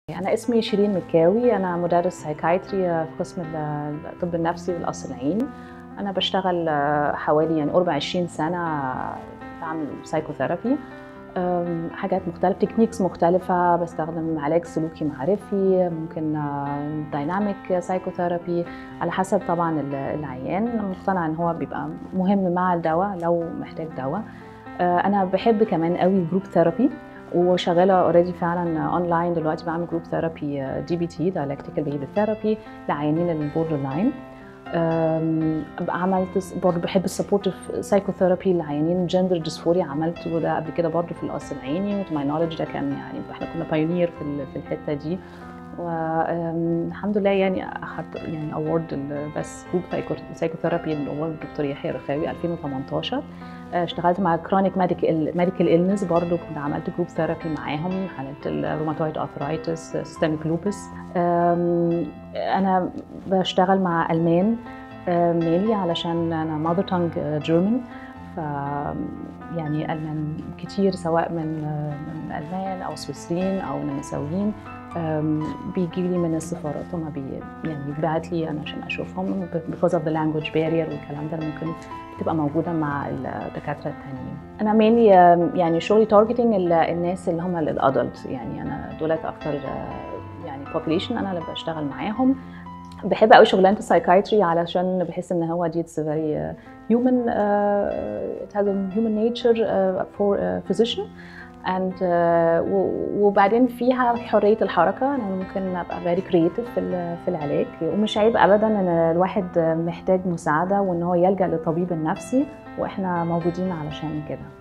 أنا اسمي شيرين مكاوي، أنا مدرس Psychiatry في قسم الطب النفسي والقصر العيني. أنا بشتغل حوالي يعني قرب 20 سنة بعمل psychotherapy، حاجات مختلفة، تكنيكس مختلفة، بستخدم علاج سلوكي معرفي، ممكن dynamic psychotherapy على حسب طبعا العيان. أنا مقتنعة إن هو بيبقى مهم مع الدواء لو محتاج دواء. أنا بحب كمان قوي جروب ثيرابي، وشغاله اوريدي فعلا اونلاين دلوقتي، بعمل جروب ثيرابي DBT Dialectical Behavior Therapy لعيانين البوردر لاين. عملت برضه بحب السبورتيف سايكوثيرابي لعيانين جندر ديسفوريا، عملته ده قبل كده برضه في القصر العيني، وتو ماي نوليدج ده كان يعني احنا كنا بايونير في الحته دي، والحمد لله يعني اخذت يعني اوورد بس جروب سايكوثيرابي الاورد دكتور يحيى رخاوي 2018. اشتغلت مع كرونيك ميديكال إلنس برضه، كنت عملت جروب ثيرابي معاهم حالات الروماتويد ارثرايتس، سيستميك لوبس. انا بشتغل مع المان ميلي علشان انا ماذر تانج جيرمان، ف يعني المان كتير سواء من المان او سويسريين او نمساويين بيجي لي من السفارات، هما يعني بيبعت لي انا عشان اشوفهم because of the language barrier والكلام ده ممكن تبقى موجوده مع الدكاتره التانيين. انا mainly يعني شغلي تارجتنج الناس اللي هم الادلت، يعني انا دولت اكتر يعني population انا اللي بشتغل معاهم. بحب قوي شغلانه السايكايتري علشان بحس ان هو دي it's very human, it has a human nature for a physician and وبعدين فيها حريه الحركه، انا ممكن ابقى very creative في العلاج، ومش عيب ابدا ان الواحد محتاج مساعده وان هو يلجا للطبيب النفسي، واحنا موجودين علشان كده.